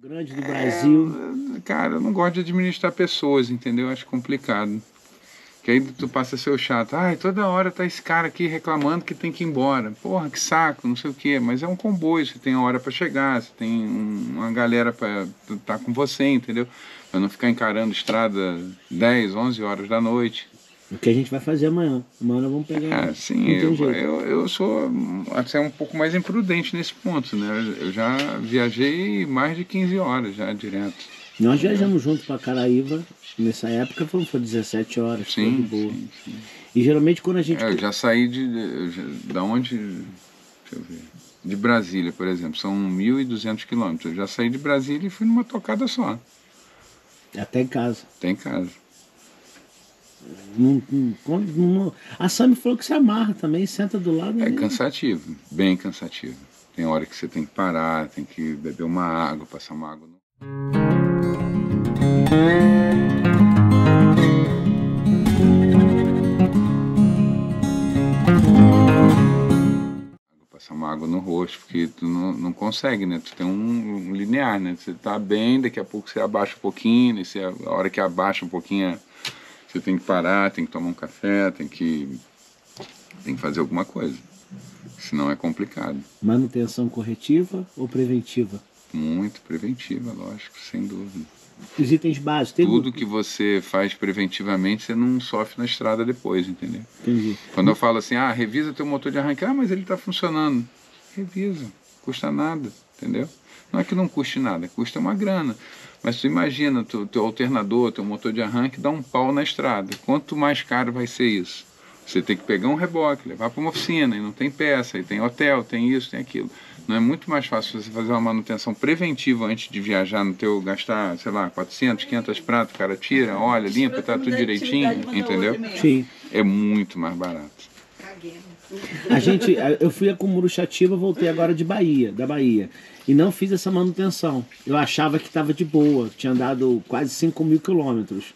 grande do Brasil. Cara, eu não gosto de administrar pessoas, entendeu? Eu acho complicado. Que aí tu passa a ser o chato. Ai, toda hora tá esse cara aqui reclamando que tem que ir embora. Porra, que saco, não sei o quê. Mas é um comboio, você tem a hora pra chegar, você tem uma galera pra estar com você, entendeu? Pra não ficar encarando estrada 10, 11 horas da noite. O que a gente vai fazer amanhã? Amanhã nós vamos pegar. Sim, eu sou até um pouco mais imprudente nesse ponto, né? Eu já viajei mais de 15 horas já direto. Nós viajamos junto para Caraíva, nessa época foi 17 horas, foi de boa. Sim. E geralmente quando a gente... eu já saí da onde... Deixa eu ver. De Brasília, por exemplo, são 1.200 quilômetros. Eu já saí de Brasília e fui numa tocada só. Até em casa. Até em casa. A Sami falou que se amarra também, senta do lado. É cansativo, bem cansativo. Tem hora que você tem que parar, tem que beber uma água, passar uma água no... Passar uma água no rosto, porque tu não consegue, né? Tu tem um linear, né? Você tá bem, daqui a pouco você abaixa um pouquinho, e a hora que abaixa um pouquinho, você tem que parar, tem que tomar um café, tem que fazer alguma coisa. Senão é complicado. Manutenção corretiva ou preventiva? Muito preventiva, lógico, sem dúvida. Os itens básicos. Tudo que você faz preventivamente, você não sofre na estrada depois, entendeu? Entendi. Quando eu falo assim, revisa teu motor de arranque, mas ele está funcionando. Revisa, custa nada, entendeu? Não é que não custe nada, custa uma grana. Mas tu imagina, teu alternador, teu motor de arranque dá um pau na estrada. Quanto mais caro vai ser isso? Você tem que pegar um reboque, levar para uma oficina, e não tem peça, e tem hotel, tem isso, tem aquilo. Não é muito mais fácil você fazer uma manutenção preventiva antes de viajar no teu, gastar, sei lá, 400, 500 pratos, o cara tira, olha, limpa, tá tudo direitinho, entendeu? Sim. É muito mais barato. Eu fui a Cumuruxatiba, voltei agora da Bahia, e não fiz essa manutenção. Eu achava que estava de boa, tinha andado quase 5.000 quilômetros.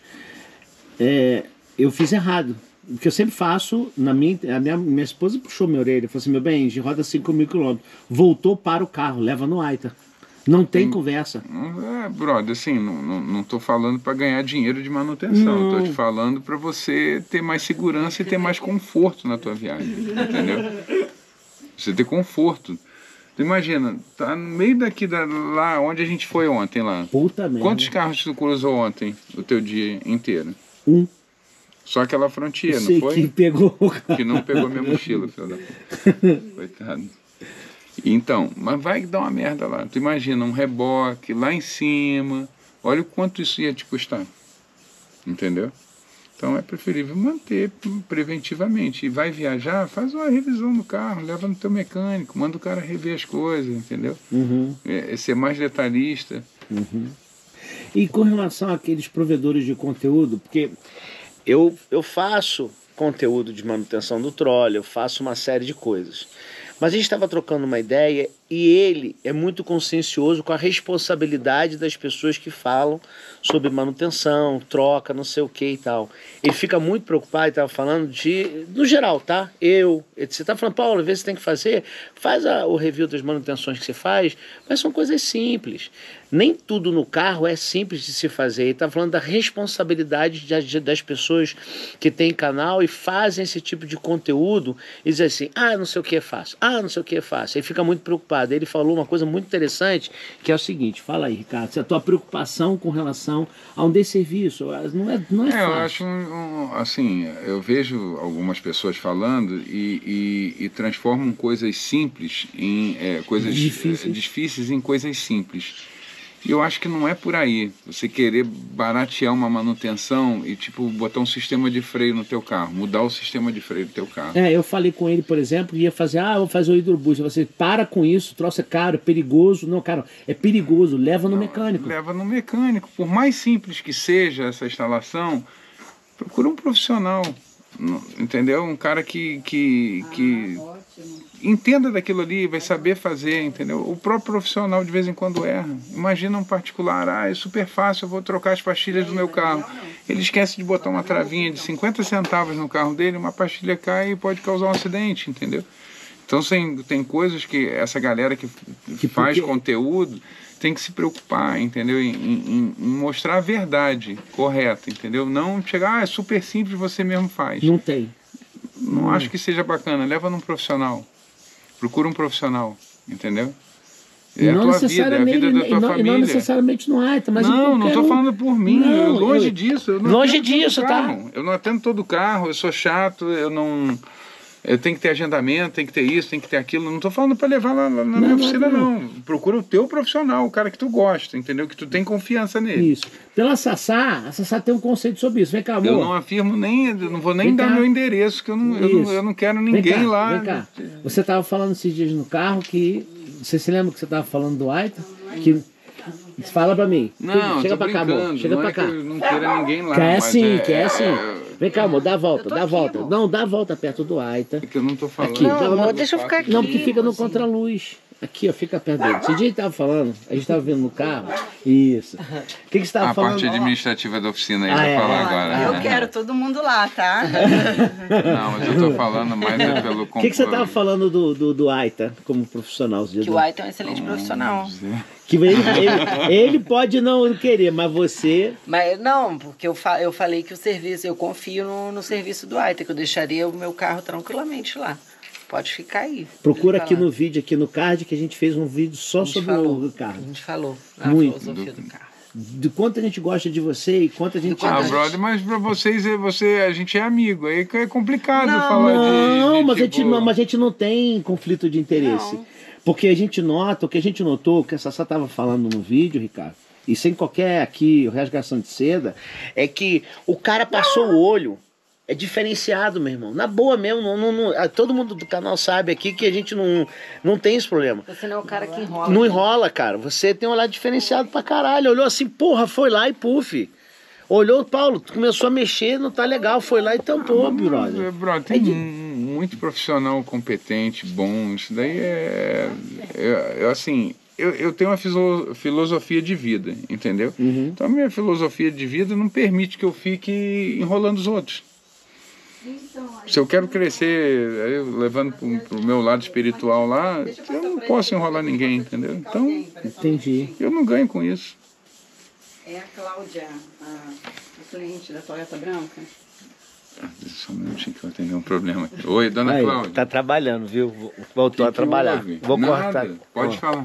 Eu fiz errado. O que eu sempre faço, minha esposa puxou minha orelha, falou assim, meu bem, de roda 5.000 quilômetros, voltou para o carro, leva no Aita. Não tem conversa. Brother, assim, não tô falando para ganhar dinheiro de manutenção, tô te falando para você ter mais segurança e ter mais conforto na tua viagem, entendeu? Você ter conforto. Tu imagina, tá no meio lá onde a gente foi ontem lá. Puta merda. Quantos carros tu cruzou ontem, o teu dia inteiro? Só aquela Frontier, não foi? Que pegou o carro. Que não pegou minha mochila, filho da puta. Coitado. Então, mas vai dar uma merda lá. Tu imagina um reboque lá em cima. Olha o quanto isso ia te custar. Entendeu? Então é preferível manter preventivamente. E vai viajar, faz uma revisão no carro, leva no teu mecânico, manda o cara rever as coisas, entendeu? É ser mais detalhista. E com relação àqueles provedores de conteúdo, porque eu faço conteúdo de manutenção do trolley, eu faço uma série de coisas. Mas a gente estava trocando uma ideia e ele é muito consciencioso com a responsabilidade das pessoas que falam sobre manutenção, troca, não sei o que e tal. Ele fica muito preocupado, ele estava falando no geral, tá? Você está falando, Paulo, às vezes você tem que fazer, faz o review das manutenções que você faz, mas são coisas simples. Nem tudo no carro é simples de se fazer. Ele está falando da responsabilidade das pessoas que têm canal e fazem esse tipo de conteúdo e dizem assim, não sei o que é fácil, não sei o que é fácil. Ele fica muito preocupado. Ele falou uma coisa muito interessante, que é o seguinte, fala aí, Ricardo, se a tua preocupação com relação a um desserviço, não é fácil. Eu acho, assim, eu vejo algumas pessoas falando e transformam coisas simples em coisas difíceis em coisas simples. E eu acho que não é por aí, você querer baratear uma manutenção e tipo botar um sistema de freio no teu carro, mudar o sistema de freio do teu carro. Eu falei com ele, por exemplo, ia fazer, vou fazer o hidroboost. Você para com isso, o troço é caro, é perigoso. Não, cara, é perigoso, leva no mecânico. Leva no mecânico. Por mais simples que seja essa instalação, procura um profissional, entendeu? Um cara que entenda daquilo ali, vai saber fazer, entendeu? O próprio profissional de vez em quando erra. Imagina um particular, é super fácil, eu vou trocar as pastilhas do meu carro. Ele esquece de botar uma travinha de 50 centavos no carro dele, uma pastilha cai e pode causar um acidente, entendeu? Então tem coisas que essa galera que faz conteúdo tem que se preocupar, entendeu? Em mostrar a verdade correta, entendeu? Não chegar, é super simples, você mesmo faz. Não tem. Não acho que seja bacana. Leva num profissional. Procura um profissional, entendeu? É a tua vida, é a vida da tua família. E não necessariamente no Aita, mas não estou falando por mim, não, longe disso. Eu não longe disso, tá? Eu não atendo todo carro, eu sou chato, eu tenho que ter agendamento, tem que ter isso, tem que ter aquilo. Não estou falando para levar lá na minha oficina, não. Procura o teu profissional, o cara que tu gosta, entendeu? Que tu tem confiança nele. Isso. Pela Sassá, a Sassá tem um conceito sobre isso. Vem cá, amor. Eu não afirmo eu não vou nem dar meu endereço, que eu não quero ninguém lá. Vem cá. Você estava falando esses dias no carro que... Você se lembra que você estava falando do Aita? Que... Fala pra mim. Não, chega pra cá, amor. Chega pra cá. Eu não quero ninguém lá. Quer sim. Vem cá, amor, dá a volta. Não, dá a volta perto do Aita. É que eu não tô falando. Aqui, não, amor, deixa eu ficar aqui. Não, porque fica no contraluz. Aqui, ó, fica perto dele. Esse dia ele tava falando, a gente tava vendo no carro. Isso. O que você tava falando? A parte administrativa da oficina aí, vai falar agora. Eu quero todo mundo lá, tá? Não, mas eu tô falando mais pelo... O que você tava falando do Aita como profissional? Que o Aita é um excelente profissional. Que ele pode não querer, mas você... Mas não, porque eu falei que o serviço, eu confio no serviço do Aita, que eu deixaria o meu carro tranquilamente lá. Pode ficar aí. Procura aqui no vídeo, aqui no card, que a gente fez um vídeo só sobre o carro. A gente falou a filosofia do carro. De quanto a gente gosta de você e quanto a gente... brother, mas pra vocês, a gente é amigo, aí é complicado falar mas a gente não tem conflito de interesse. Não. Porque a gente nota, o que a gente notou, que a Sassá estava falando no vídeo, Ricardo, e sem qualquer rasgação de seda, é que o cara passou o olho, é diferenciado, meu irmão. Na boa mesmo, todo mundo do canal sabe aqui que a gente não tem esse problema. Você não é o cara que enrola. Não enrola, cara. Você tem um olhar diferenciado pra caralho. Olhou assim, porra, foi lá e puf. Olhou, Paulo, tu começou a mexer, não tá legal, foi lá e tampou, brother. Tem muito profissional competente, bom, isso daí assim, eu tenho uma filosofia de vida, entendeu? Então a minha filosofia de vida não permite que eu fique enrolando os outros. Se eu quero crescer, levando pro meu lado espiritual lá, eu não posso enrolar ninguém, entendeu? Então, entendi. Eu não ganho com isso. É a Cláudia, a cliente da Toyota Branca? Só um minutinho que eu tenho um problema. Oi, dona Cláudia. Tá trabalhando, viu? Voltou a trabalhar. Houve? Vou cortar. Pode falar.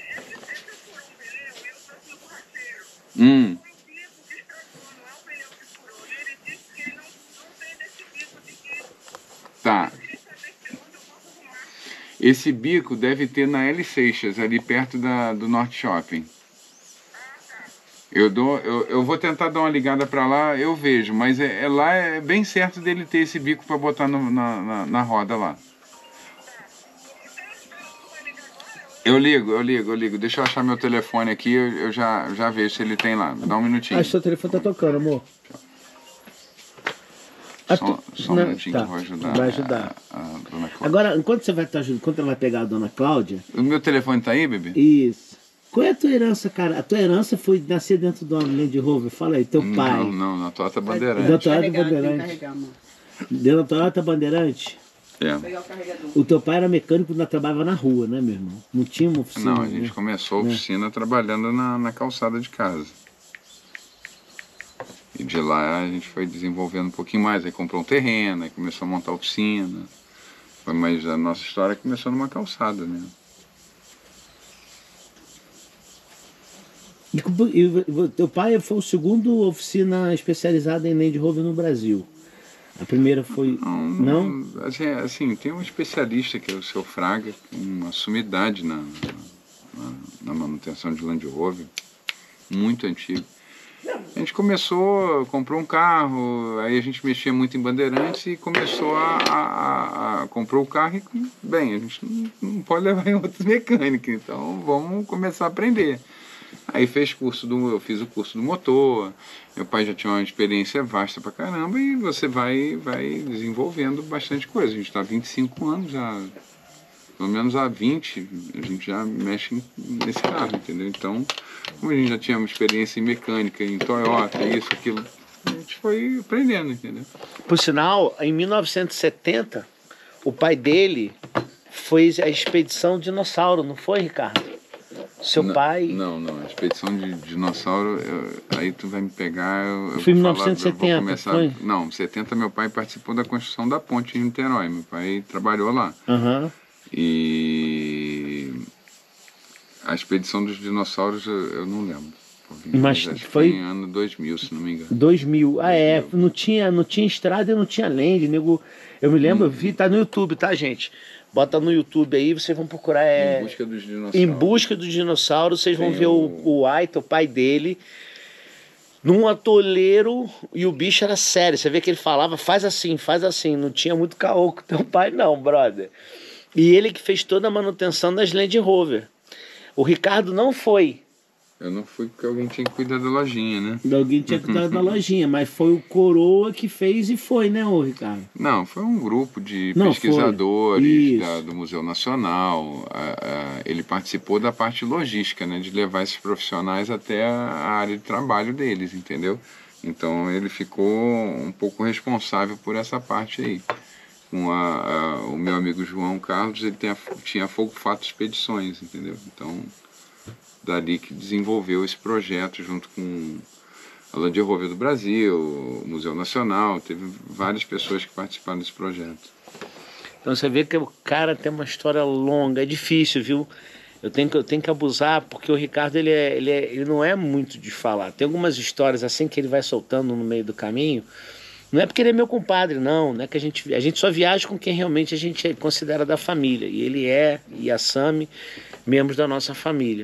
Tá. Esse bico deve ter na L Seixas, ali perto do Norte Shopping. Eu vou tentar dar uma ligada para lá, eu vejo, mas lá é bem certo dele ter esse bico para botar na roda lá. Eu ligo. Deixa eu achar meu telefone aqui, eu já vejo se ele tem lá. Dá um minutinho. Acho que seu telefone tá tocando, amor. Só um minutinho que eu vou ajudar. Vai ajudar. A dona Cláudia. Agora, enquanto você vai estar ajudando, enquanto ela vai pegar a dona Cláudia... O meu telefone tá aí, bebê? Isso. Qual é a tua herança, cara? A tua herança foi nascer dentro do Land Rover. Fala aí, teu pai. Não, na Toyota Bandeirante. Da Toyota Bandeirante. Dentro da Toyota Bandeirante? É. O teu pai era mecânico e trabalhava na rua, né, meu irmão? Não tinha uma oficina. Não, a gente começou a oficina trabalhando na calçada de casa. E de lá a gente foi desenvolvendo um pouquinho mais. Aí comprou um terreno, aí começou a montar a oficina. Mas a nossa história começou numa calçada mesmo. E teu pai foi o segundo oficina especializada em Land Rover no Brasil. A primeira foi... Não? Assim, tem um especialista que é o seu Fraga, uma sumidade na manutenção de Land Rover, muito antigo. A gente comprou um carro, aí a gente mexia muito em Bandeirantes e começou comprou o carro e, bem, a gente não pode levar em outros mecânicos, então vamos começar a aprender. Aí eu fiz o curso do motor, meu pai já tinha uma experiência vasta pra caramba e você vai desenvolvendo bastante coisa. A gente está há 25 anos já, pelo menos há 20, a gente já mexe nesse carro, entendeu? Então, como a gente já tinha uma experiência em mecânica, em Toyota, isso, aquilo, a gente foi aprendendo, entendeu? Por sinal, em 1970, o pai dele fez a expedição dinossauro, não foi, Ricardo? Seu pai... Não. A expedição de dinossauro, aí tu vai me pegar... Eu Foi em vou falar, 1970, eu vou começar, foi? Não, em 70 meu pai participou da construção da ponte em Niterói. Meu pai trabalhou lá. Aham. E a expedição dos dinossauros eu não lembro. Mas acho que foi em ano 2000, se não me engano. 2000. Ah, é. Não tinha estrada e não tinha land, nego. Eu me lembro, eu vi, tá no YouTube, tá, gente? Bota no YouTube aí, vocês vão procurar. Em busca dos dinossauros. Em busca dos dinossauros, vocês vão ver o Aita, o pai dele, num atoleiro, e o bicho era sério. Você vê que ele falava, faz assim, não tinha muito caô com teu pai, não, brother. E ele que fez toda a manutenção das Land Rover. O Ricardo não foi. Eu não fui porque alguém tinha que cuidar da lojinha, né? Alguém tinha que cuidar da lojinha, mas foi o Coroa que fez e foi, né, ô Ricardo? Não, foi um grupo de Não, pesquisadores do Museu Nacional. Ele participou da parte logística, né? De levar esses profissionais até a área de trabalho deles, entendeu? Então ele ficou um pouco responsável por essa parte aí. Com o meu amigo João Carlos, ele tinha Fogo Fato Expedições, entendeu? Então... dali que desenvolveu esse projeto junto com a Land Rover do Brasil, o Museu Nacional, teve várias pessoas que participaram desse projeto. Então você vê que o cara tem uma história longa, é difícil, viu? Eu tenho que abusar, porque o Ricardo ele não é muito de falar. Tem algumas histórias assim que ele vai soltando no meio do caminho. Não é porque ele é meu compadre, não é que a gente só viaja com quem realmente a gente considera da família. E ele e a Sami, membros da nossa família.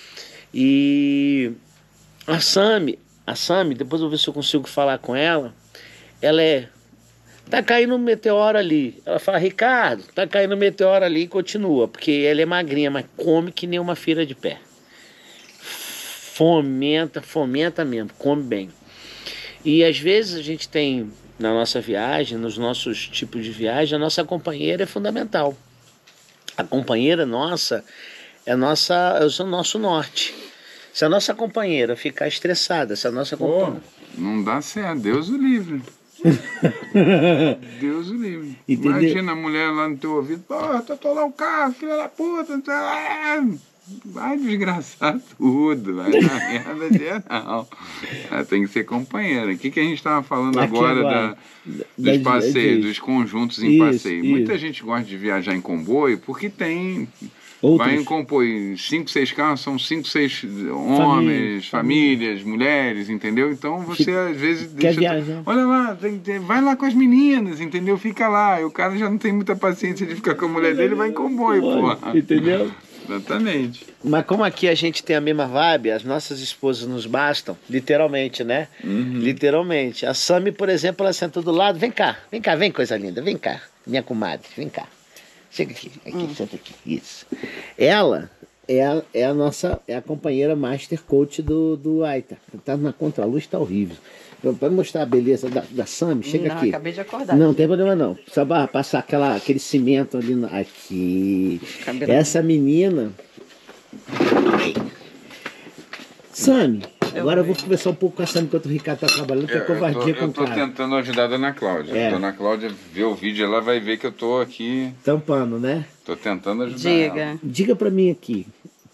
E a Sami, depois eu vou ver se eu consigo falar com ela. Tá caindo um meteoro ali. Ela fala, Ricardo, tá caindo um meteoro ali, e continua, porque ela é magrinha, mas come que nem uma fira de pé. Fomenta mesmo, come bem. E às vezes a gente tem na nossa viagem, nos nossos tipos de viagem, a nossa companheira é fundamental. A companheira nossa é o nosso norte. Se a nossa companheira ficar estressada, se a nossa companheira... Não dá certo, Deus o livre. Deus o livre. Entendeu? Imagina a mulher lá no teu ouvido, tô lá o carro, filha da puta, vai desgraçar tudo, vai dar merda geral. Tem que ser companheira. O que a gente estava falando agora dos passeios, dos conjuntos em passeio? Muita gente gosta de viajar em comboio porque tem... Vai em comboio, 5, 6 carros, são 5, 6 homens, famílias, mulheres, entendeu? Então você às vezes deixa... Olha lá, vai lá com as meninas, entendeu? Fica lá. E o cara já não tem muita paciência de ficar com a mulher dele, vai em comboio, porra. Entendeu? Exatamente. Mas como aqui a gente tem a mesma vibe, as nossas esposas nos bastam, literalmente, né? Uhum. Literalmente. A Sami, por exemplo, ela sentou do lado, vem cá, vem coisa linda, vem cá, minha comadre, vem cá. Chega aqui, senta aqui, isso. Ela é a companheira master coach do Aita. Tá na contraluz, tá horrível. Para mostrar a beleza da Sami, chega aqui. Acabei de acordar. Não tem problema não. Só passar aquele cimento ali aqui. Essa menina. Sami, agora eu vou conversar um pouco com a Sami enquanto o Ricardo tá trabalhando, que é covardia com o cara. Eu tô tentando ajudar a Dona Cláudia. Dona Cláudia vê o vídeo, ela vai ver que eu tô aqui... tampando, né? Tô tentando ajudar ela. Diga pra mim aqui,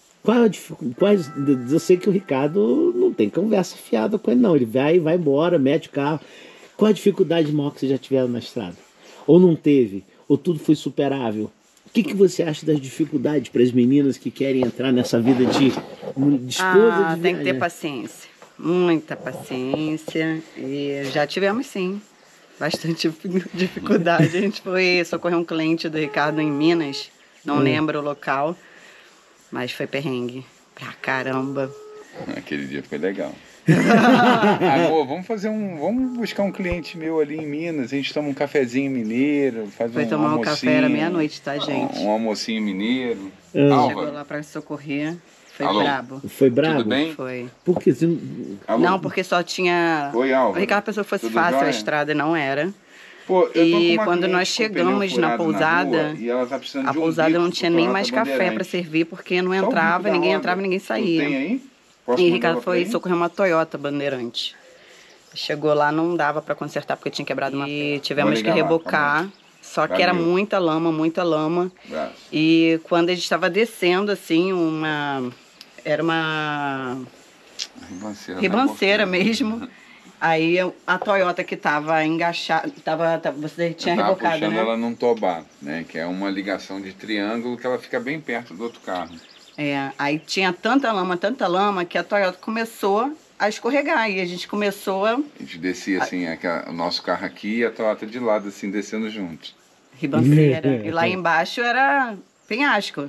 eu sei que o Ricardo não tem conversa fiada com ele não, ele vai embora, mete o carro. Qual a dificuldade maior que vocês já tiveram na estrada? Ou não teve? Ou tudo foi superável? O que você acha das dificuldades para as meninas que querem entrar nessa vida de esposa? Tem que ter paciência, muita paciência. E já tivemos sim bastante dificuldade. A gente foi socorrer um cliente do Ricardo em Minas, não lembro o local, mas foi perrengue pra caramba. Aquele dia foi legal. Amor, vamos buscar um cliente meu ali em Minas, a gente toma um cafezinho mineiro, Foi tomar um café, era meia-noite, tá, gente? Um almocinho mineiro. Chegou lá pra socorrer, foi brabo. Foi brabo? Tudo bem? Foi. Por que você... Não, porque só tinha... Oi, Álvaro. O Ricardo pensou que fosse Tudo fácil jóia? A estrada, não era. Pô, E quando nós chegamos na pousada, a pousada não tinha nem mais café para servir, porque não entrava, ninguém entrava, ninguém saía. Tem aí? E Ricardo foi socorrer uma Toyota Bandeirante. Chegou lá, não dava para consertar porque tinha quebrado uma pedra. E tivemos que rebocar, só que era muita lama, muita lama. E quando a gente estava descendo, assim, era uma Ribanceira. ribanceira mesmo. Aí a Toyota que tava engaixada, você tinha tava rebocado, puxando né? ela num tobar, né? Que é uma ligação de triângulo que ela fica bem perto do outro carro. Aí tinha tanta lama, que a Toyota começou a escorregar. E a gente começou a A gente descia assim, o nosso carro aqui e a Toyota de lado, assim, descendo juntos. ribanceira. E lá embaixo era penhasco.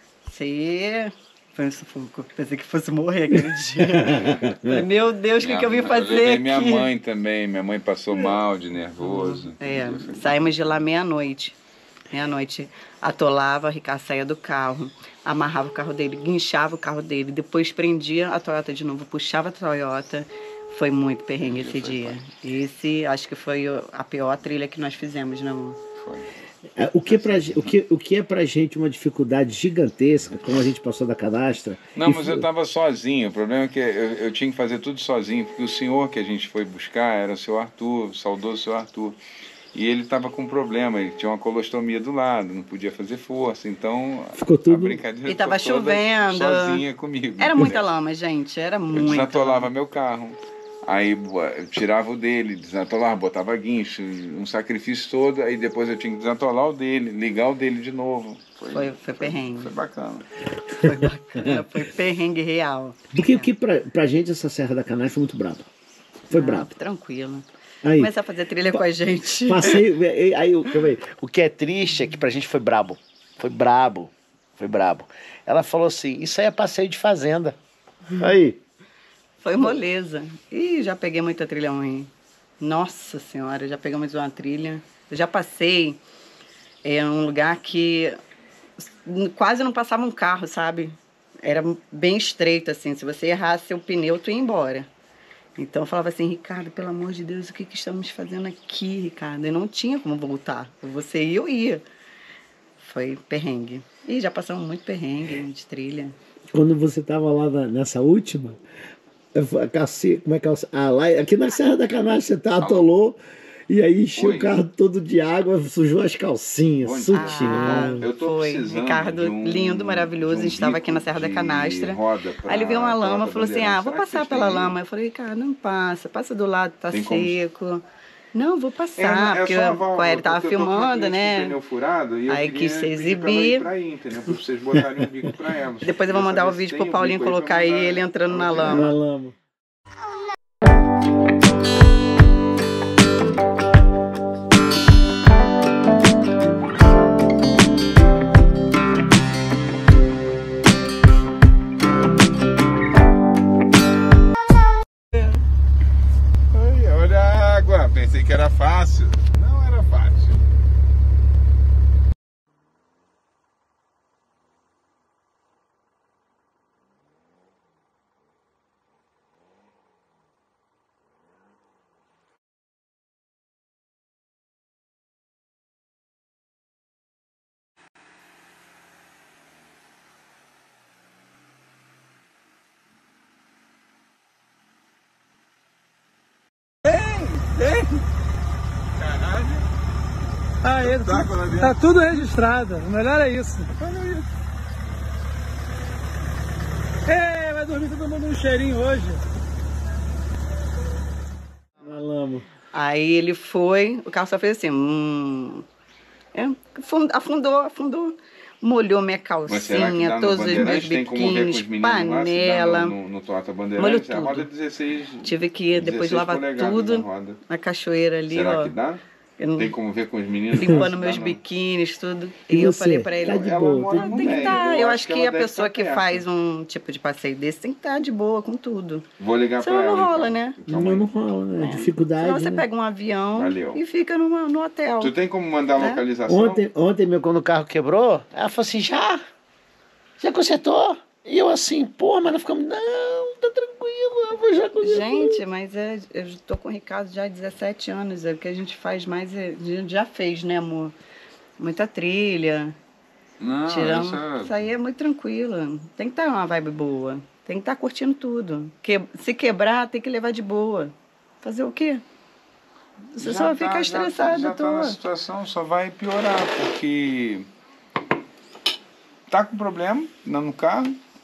Foi um sufoco. Pensei que fosse morrer aquele dia. Falei, meu Deus, o que eu vim fazer eu levei aqui? minha mãe também. Minha mãe passou mal, de nervoso. Saímos de lá meia-noite. Meia-noite, atolava, a Ricardo saía do carro, amarrava o carro dele, guinchava o carro dele, depois prendia a Toyota de novo, puxava a Toyota. Foi muito perrengue esse dia. Esse, acho que foi a pior trilha que nós fizemos, né, amor? Foi. O que é pra gente uma dificuldade gigantesca, como a gente passou da cadastra. Não, mas eu estava sozinho. O problema é que eu tinha que fazer tudo sozinho, porque o senhor que a gente foi buscar era o seu Arthur, o saudoso seu Arthur. E ele estava com problema, ele tinha uma colostomia do lado, não podia fazer força, então ficou tudo... a brincadeira e tava ficou toda chovendo. Sozinha comigo. Era muita lama, gente, era Eu muita desatolava lama. meu carro. Aí eu tirava o dele, desatolava, botava guincho, um sacrifício todo, aí depois eu tinha que desatolar o dele, ligar o dele de novo. Foi perrengue. Foi bacana. Foi bacana, foi perrengue real. Porque o que pra gente essa Serra da Canastra foi muito brabo. Foi brabo. Tranquilo. Aí, Começar a fazer trilha com a gente. Passei, aí O que é triste é que pra gente foi brabo. Foi brabo. Foi brabo. Ela falou assim, isso aí é passeio de fazenda. aí, Foi moleza. Ih, já peguei muita trilha ruim. Nossa Senhora, já pegamos uma trilha. Eu já passei um lugar que quase não passava um carro, sabe? Era bem estreito, assim. Se você errasse o pneu, tu ia embora. Então eu falava assim, Ricardo, pelo amor de Deus, o que estamos fazendo aqui, Ricardo? Eu não tinha como voltar. Você ia, eu ia. Foi perrengue. E já passamos muito perrengue de trilha. quando você tava lá nessa última, como é que é? Lá, aqui na Serra da Canastra você atolou e aí encheu o carro todo de água, sujou as calcinhas, sutiã. Eu tô precisando Ricardo, lindo, maravilhoso, a gente estava aqui na Serra da Canastra. Aí ele viu uma lama, falou assim, vou passar pela lama. Eu falei, Ricardo, não passa do lado, tá seco. Não, vou passar, porque o Hélio tava filmando, né? Furado, e aí quis se exibir. Pra vocês botarem um bico pra ela. Depois eu vou mandar o vídeo pro Paulinho colocar aí ele entrando na lama. Na lama. Olha a água, pensei que era fácil. Não era fácil. Tá tudo registrado. O melhor é isso. Vai dormir todo mundo um cheirinho hoje. Na lama. Aí ele foi, o carro só fez assim, afundou, molhou minha calcinha, todos os meus biquínis, panela, molhou tudo. 16, tive que depois lavar tudo na cachoeira ali, será que dá? Tem como ver com os meninos? Limpando meus biquínis, tudo. E eu você? falei pra ele, Tá de boa, tem que estar. Eu acho que a pessoa que faz um tipo de passeio desse tem que estar de boa com tudo. Vou ligar pra ela. Senão não rola, né? Não rola, né? Dificuldade. Senão você né? pega um avião e fica no hotel. Tu tem como mandar a localização? Ontem meu Quando o carro quebrou, ela falou assim, já consertou? E eu assim, pô, mas não ficamos, não, tá tranquilo, eu vou já consertar. Gente, mas eu tô com o Ricardo já há 17 anos, o que a gente faz mais, a gente já fez, né, amor? Muita trilha, Não, isso aí é muito tranquilo, tem que estar uma vibe boa, tem que estar curtindo tudo, se quebrar tem que levar de boa, fazer o quê? Você só vai ficar estressado à toa. A situação só vai piorar, porque tá com problema no carro,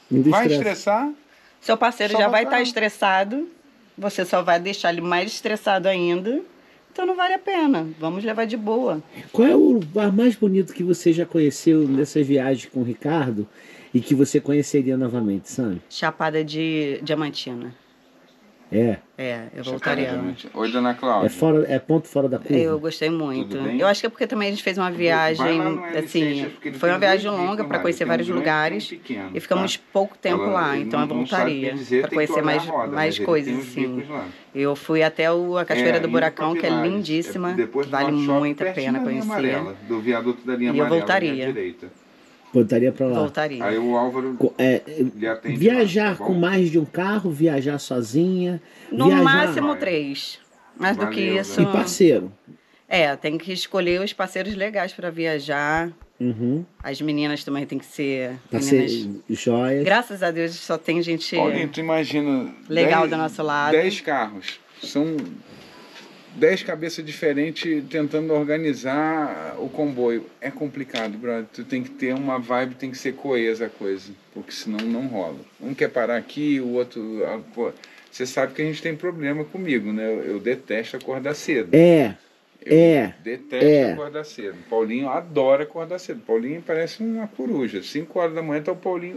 Muito Vai estresse. estressar? Seu parceiro Só já vai vai estar tá- estressado, você só vai deixar ele mais estressado ainda. Então não vale a pena. Vamos levar de boa. Qual é o bar mais bonito que você já conheceu nessas viagens com o Ricardo e que você conheceria novamente, sabe? Chapada de Diamantina. É. Eu voltaria lá. Oi, dona Cláudia. É ponto fora da curva? Eu gostei muito. Tudo bem? Eu acho que é porque também a gente fez uma viagem, Vai lá no L6, assim, porque ele foi uma tem dois viagem longa bicos para lá, conhecer ele tem um vários grande lugares e um pequeno, e ficamos tá? pouco tempo Ela- lá, ele então eu não sabe voltaria dizer, para tem que conhecer olhar mais, a roda, mas mais ele coisas, tem os assim. bicos lá. Eu fui até a Cachoeira do indo Buracão, pra que é Pilares, lindíssima, depois que do vale Norte Shopping, muito a pertinho pena da linha conhecer. amarela, do viaduto da linha E eu amarela, voltaria. à direita. Voltaria pra lá. Voltaria. Aí o Álvaro lhe atende Viajar lá, tá com bom? mais de um carro, viajar sozinha. No viajar... máximo Vai. 3. Mais do que Valeu, isso. E parceiro. Tem que escolher os parceiros legais para viajar. Uhum. As meninas também tem que ser meninas. Parceiro, joias. Graças a Deus só tem gente Paulinho, tu imagina... legal do nosso lado. 10 carros. São 10 cabeças diferentes tentando organizar o comboio. É complicado, brother. Tu tem que ter uma vibe, tem que ser coesa a coisa. Porque senão não rola. Um quer parar aqui, o outro... pô, você sabe que a gente tem problema comigo, né? Eu detesto acordar cedo. Eu detesto acordar cedo. Paulinho adora acordar cedo. Paulinho parece uma coruja. 5 horas da manhã tá o Paulinho...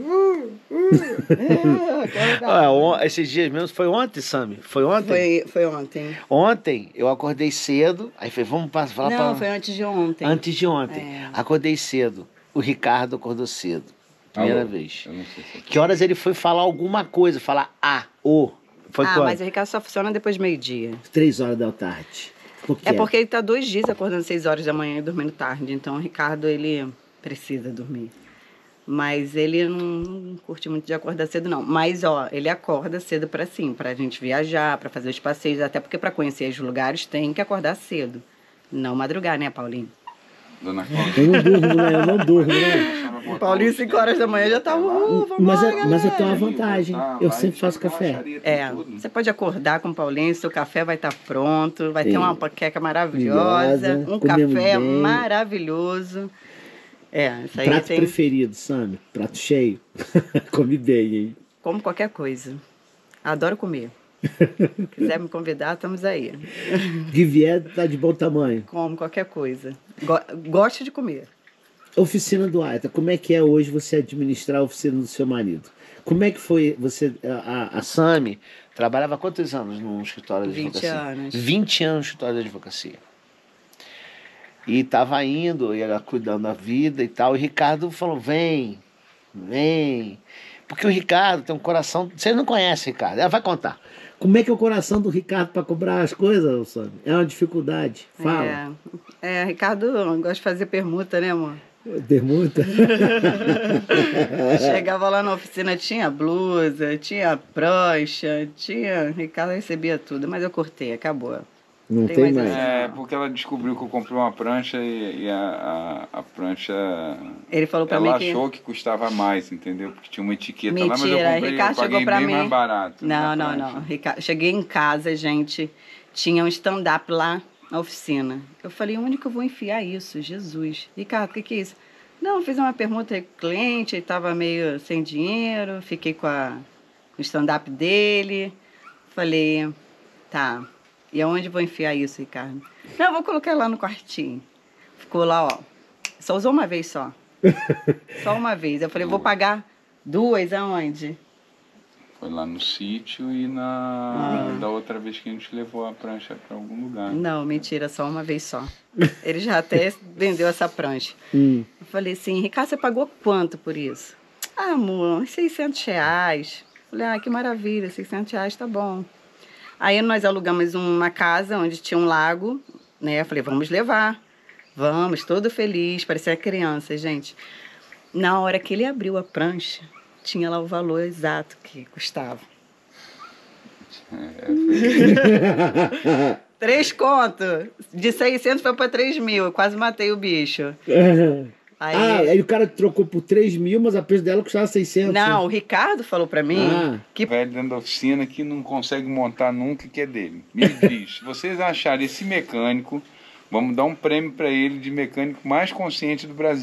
Esses dias mesmo, foi ontem, Sami? Foi ontem? Foi ontem. Ontem eu acordei cedo, aí falei, vamos falar Não, pra... foi antes de ontem. Antes de ontem. É. Acordei cedo. O Ricardo acordou cedo. Primeira vez. Eu não sei se... Que horas ele foi falar alguma coisa? Falar Foi quando? Mas o Ricardo só funciona depois do meio-dia. 3 horas da tarde. Ficou É quieto. porque ele tá 2 dias acordando 6 horas da manhã e dormindo tarde. Então o Ricardo, ele precisa dormir. Mas ele não curte muito de acordar cedo, não. Mas, ele acorda cedo pra gente viajar, pra fazer os passeios. Até porque pra conhecer os lugares tem que acordar cedo. Não madrugar, né, Paulinho? Dona Cláudia. Eu não durmo, né? O Paulinho, 5 horas da manhã, já tá... vamos Mas, lá, mas eu galera. tenho uma vantagem. Eu sempre faço café. Você pode acordar com o Paulinho, seu café vai estar pronto, vai ter uma panqueca maravilhosa, Maravilhosa, um comemos café bem. maravilhoso. Isso aí Prato tem preferido, Sami? Prato cheio? Come bem, hein? como qualquer coisa. Adoro comer. Quiser me convidar, estamos aí. Que vier, tá de bom tamanho. Como qualquer coisa. Gosto de comer. Oficina do Aita, como é que é hoje você administrar a oficina do seu marido? Como é que foi você... A Sami trabalhava há quantos anos no escritório de 20 advocacia? anos. 20 anos no escritório de advocacia. E estava indo, e ela cuidando da vida e tal. E o Ricardo falou, vem. Porque o Ricardo tem um coração... Você não conhece o Ricardo, ela vai contar. Como é que é o coração do Ricardo para cobrar as coisas, Sami? É uma dificuldade. Fala. Ricardo gosta de fazer permuta, né, amor? Permuta? Chegava lá na oficina, tinha blusa, tinha prancha, Ricardo recebia tudo, mas eu cortei, acabou. Não tem mais. É, porque ela descobriu que eu comprei uma prancha e a prancha... Ele falou pra ela mim que... achou que custava mais, entendeu? Porque tinha uma etiqueta lá, mas eu Mentira, comprei, Ricardo eu paguei chegou pra bem mim... mais barato. Não. Ricardo, cheguei em casa, gente, tinha um stand-up lá na oficina. Eu falei, onde que eu vou enfiar isso? Jesus. Ricardo, o que é isso? Não, eu fiz uma permuta com o cliente, ele estava meio sem dinheiro, fiquei com o stand-up dele. Falei, tá, e aonde eu vou enfiar isso, Ricardo? Não, eu vou colocar lá no quartinho. Ficou lá, só usou uma vez só. Só uma vez. Eu falei, vou pagar 2 aonde? Foi lá no sítio e da outra vez que a gente levou a prancha para algum lugar. Não, mentira, só uma vez só. Ele já até vendeu essa prancha. Eu falei assim, Ricardo, você pagou quanto por isso? Amor, uns R$600. Falei, que maravilha, R$600 tá bom. Aí nós alugamos uma casa onde tinha um lago, né? Eu falei, vamos levar. Vamos, todo feliz, parecia criança, gente. Na hora que ele abriu a prancha, tinha lá o valor exato que custava. 3 conto. De 600 foi para 3.000. Eu quase matei o bicho. Aí o cara trocou por 3.000, mas a preço dela custava 600. Não, o Ricardo falou para mim que... O velho dentro da oficina que não consegue montar nunca, que é dele. Me diz, se vocês acharem esse mecânico, vamos dar um prêmio para ele de mecânico mais consciente do Brasil.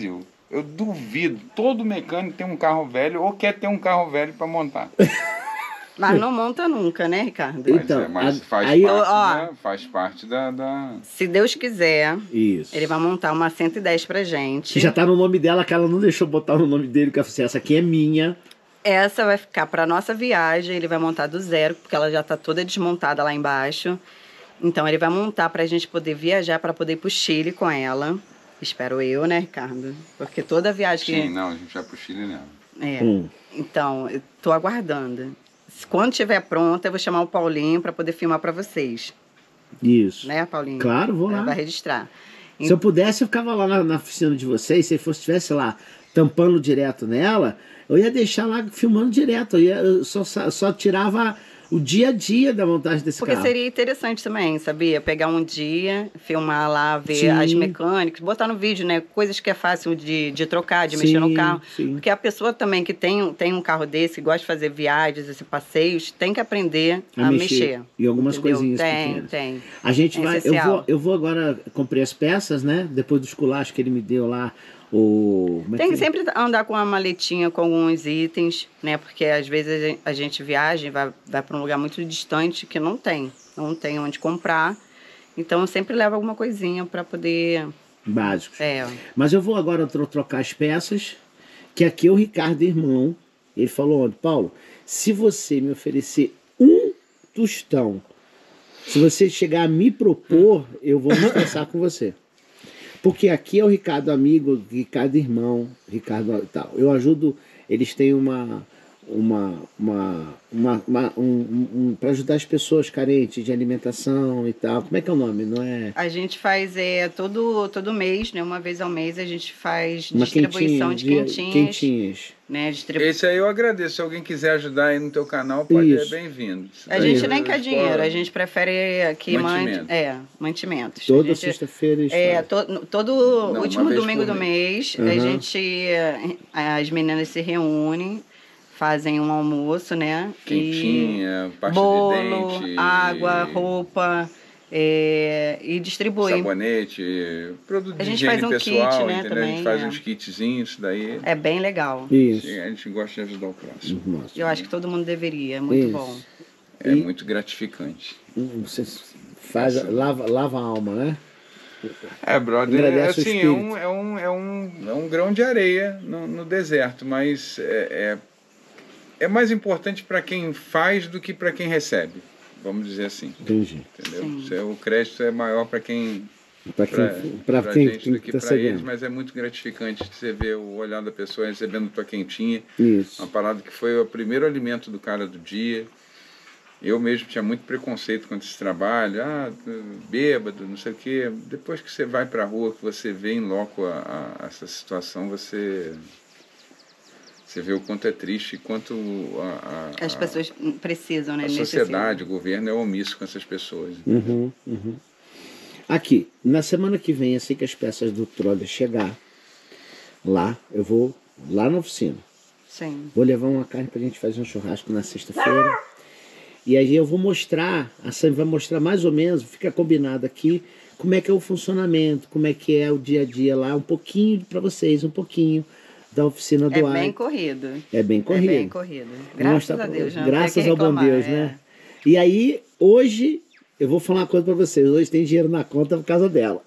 Eu duvido. Todo mecânico tem um carro velho ou quer ter um carro velho para montar. Mas não monta nunca, né, Ricardo? Então, Mas faz, aí- faz parte da... Se Deus quiser, Isso. ele vai montar uma 110 pra gente. Que já tá no nome dela, que ela não deixou botar no nome dele, que ela falou assim, essa aqui é minha. Essa vai ficar pra nossa viagem, ele vai montar do zero, porque ela já tá toda desmontada lá embaixo. Então ele vai montar pra gente poder viajar, pra poder ir pro Chile com ela. Espero eu, né, Ricardo? Porque toda viagem que... Sim, não, a gente vai pro Chile nela. É. Então, eu tô aguardando. Quando estiver pronta, eu vou chamar o Paulinho pra poder filmar pra vocês. Isso. Né, Paulinho? Claro, vou lá. Vai registrar. Se eu pudesse, eu ficava lá na oficina de vocês, se ele estivesse lá tampando direto nela, eu ia deixar lá filmando direto. Eu só tirava o dia a dia da montagem desse Porque carro. seria interessante também, sabia? Pegar um dia, filmar lá, ver Sim. as mecânicas, botar no vídeo, né? Coisas que é fácil de trocar, de mexer no carro. Sim. Porque a pessoa também que tem um carro desse, que gosta de fazer viagens, esses passeios, tem que aprender a mexer. E algumas entendeu? coisinhas Tem, pequenas. tem. A gente É vai. essencial. Eu vou agora, comprei as peças, né? Depois do esculacho que ele me deu lá. Como é Tem que é? sempre andar com uma maletinha com alguns itens, né? Porque às vezes a gente viaja e vai para um lugar muito distante que não tem onde comprar. Então eu sempre levo alguma coisinha para poder. Básicos. É. Mas eu vou agora trocar as peças, que aqui é o Ricardo Irmão. Ele falou ontem, Paulo, se você me oferecer um tostão, se você chegar a me propor, eu vou me estressar com você. Porque aqui é o Ricardo amigo, Ricardo irmão, Ricardo e tal. Eu ajudo, eles têm para ajudar as pessoas carentes de alimentação e tal. Como é que é o nome? Não é? A gente faz todo mês, né? Uma vez ao mês a gente faz Uma distribuição de quentinhas. Né? Esse aí eu agradeço. Se alguém quiser ajudar aí no teu canal, pode Isso. é bem-vindo. A gente nem quer dinheiro, a gente prefere aqui mantimentos. Toda A gente- sexta-feira eles fazem. todo Não, último uma vez domingo por do mês, Uhum. as meninas se reúnem, fazem um almoço, né? Quentinha, pasta bolo, de dente, água, roupa, e distribuem. sabonete, produto A de gente higiene faz um pessoal, kit, né, entendeu? A também, gente faz é. uns kitzinhos, isso daí. É bem legal. Isso. A gente gosta de ajudar o próximo. Nossa. Eu acho que todo mundo deveria, é muito Isso. bom. É muito gratificante. Você faz, lava a alma, né? Brother, Agradece o assim, espírito. é um grão de areia no deserto, mas é mais importante para quem faz do que para quem recebe, vamos dizer assim. Entendi. Entendeu? O crédito é maior para quem Para pra quem gente do que está para eles, seguindo. mas é muito gratificante você ver o olhar da pessoa recebendo tua quentinha. Isso. Uma parada que foi o primeiro alimento do cara do dia. Eu mesmo tinha muito preconceito com esse trabalho, bêbado, não sei o quê. Depois que você vai para a rua, que você vê em loco essa situação, você vê o quanto é triste e quanto As pessoas precisam, né? a sociedade, o governo é omisso com essas pessoas. Uhum. Aqui, na semana que vem, assim que as peças do Troller chegar lá, eu vou lá na oficina. Sim. Vou levar uma carne pra gente fazer um churrasco na sexta-feira. E aí eu vou mostrar, a Sam vai mostrar mais ou menos, fica combinado aqui, como é que é o funcionamento, como é que é o dia a dia lá, um pouquinho para vocês, um pouquinho da oficina do É ar. bem corrido. É bem corrido. É bem corrido. Vou Graças mostrar a pra- Deus. Não Graças tem que ao bom reclamar, Deus, né? E aí, hoje, eu vou falar uma coisa pra vocês. Hoje tem dinheiro na conta por causa dela.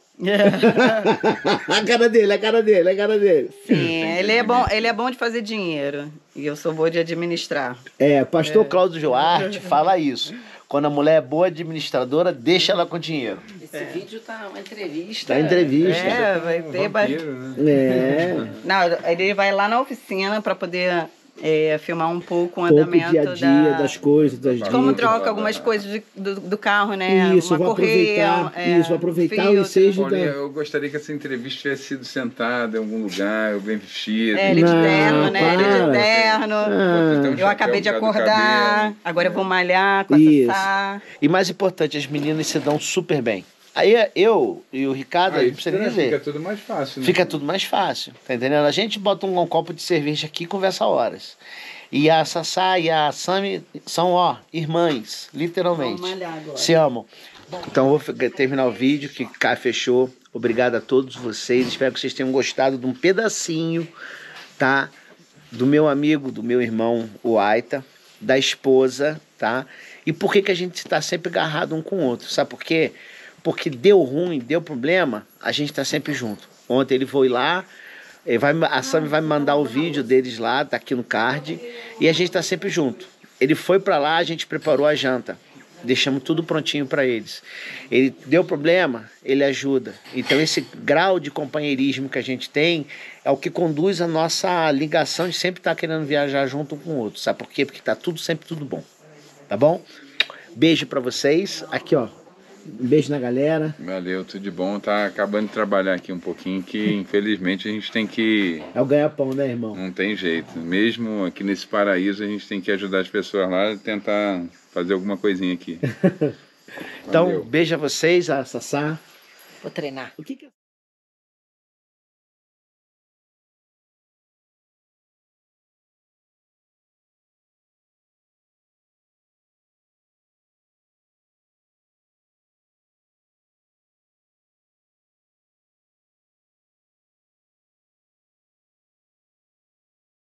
a cara dele. Sim, ele é bom de fazer dinheiro. E eu sou boa de administrar. Pastor Cláudio Joarte fala isso. Quando a mulher é boa administradora, deixa ela com dinheiro. Esse vídeo tá uma entrevista. Tá entrevista. Vai ter Vampiro, né? Não, ele vai lá na oficina para poder filmar um pouco o Pouco andamento dia a dia das coisas, das de como dicas. troca algumas coisas do carro, né? Isso, uma vou correia, aproveitar, vou aproveitar o filtro. ensejo Paulinha, da... eu gostaria que essa entrevista tivesse sido sentada em algum lugar, eu bem vestido. Ele de Não, terno, né? Ele para. de terno. Então, Eu acabei de acordar, agora eu vou malhar, Isso. acessar. E mais importante, as meninas se dão super bem. Aí eu e o Ricardo, Aí não precisa nem fica ver. tudo mais fácil, né? Fica tudo mais fácil, tá entendendo? A gente bota um copo de cerveja aqui e conversa horas. E a Sassá e a Sami são, ó, irmãs, literalmente. Vamos malhar agora. Se amam. Então eu vou terminar o vídeo, que cá fechou. Obrigado a todos vocês. Espero que vocês tenham gostado de um pedacinho, tá? Do meu amigo, do meu irmão, o Aita, da esposa, tá? E por que a gente está sempre agarrado um com o outro? Sabe por quê? Porque deu ruim, deu problema, a gente está sempre junto. Ontem ele foi lá, a Sami vai me mandar o vídeo deles lá, tá aqui no card, e a gente está sempre junto. Ele foi para lá, a gente preparou a janta. Deixamos tudo prontinho para eles. Ele deu problema, ele ajuda. Então esse grau de companheirismo que a gente tem é o que conduz a nossa ligação de sempre estar querendo viajar junto um com o outro. Sabe por quê? Porque tá sempre tudo bom. Tá bom? Beijo para vocês. Aqui, ó. Um beijo na galera. Valeu, tudo de bom. Tá acabando de trabalhar aqui um pouquinho, que infelizmente a gente tem que... É o ganha-pão, né, irmão? Não tem jeito. Mesmo aqui nesse paraíso, a gente tem que ajudar as pessoas lá e tentar fazer alguma coisinha aqui. Então, Valeu. beijo a vocês, a Sassá. Vou treinar. O que